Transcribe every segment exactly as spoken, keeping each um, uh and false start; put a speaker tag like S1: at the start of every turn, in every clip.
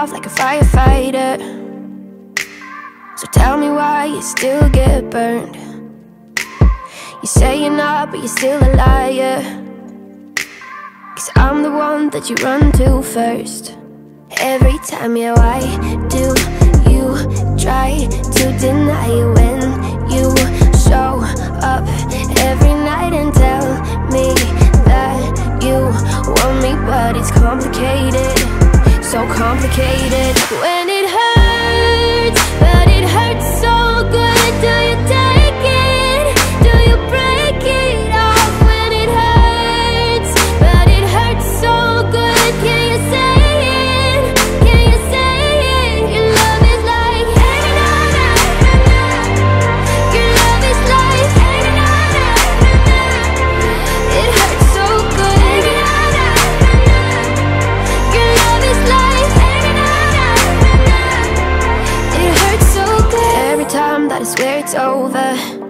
S1: off like a firefighter. So tell me why you still get burned. You say you're not, but you're still a liar. Cause I'm the one that you run to first. Every time, yeah, why do you try to deny it when you show up every night and tell me that you want me? But it's complicated, so complicated. When it hurts, but it hurts so good. Do you take it? Do you break it off? When it hurts, but it hurts so good. Can you say it? Can you say it? Your love is like hey, na, na, na, na. Your love is like hey, na, na, na, na. It hurts so good hey, na, na, na, na. Your love is like hey, na, na, na, na. It hurts so good. Every time that I swear it's over,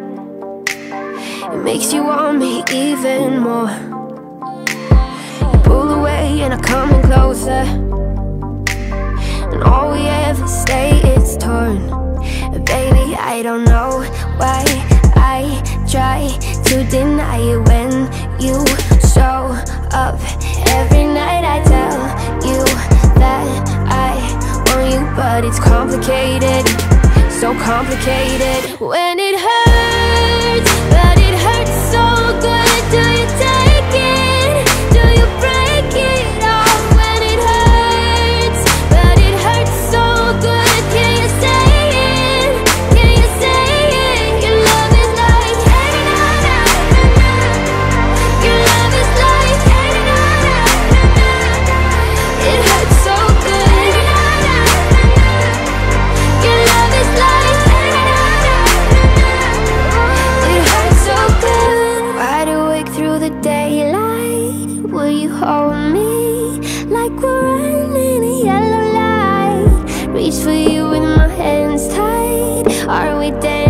S1: it makes you want me even more. You pull away and I'm coming closer, and all we ever say is torn. Baby, I don't know why I try to deny it when you show up every night. I tell you that I want you, but it's complicated, so complicated. When it hurts, but it hurts so good. Do you take it? Do you break it off? When it hurts, but it hurts so good. Can you say it? Can you say it? Your love is like hey, na, na, na, na. Your love is like hey, na, na, na, na. It hurts so good hey, na, na, na, na. Your love is like hey, na, na, na, na. It hurts so good. Wide awake through the daylight, will you hold me like we're running a yellow light? Reach for you with my hands tied. Are we dancing?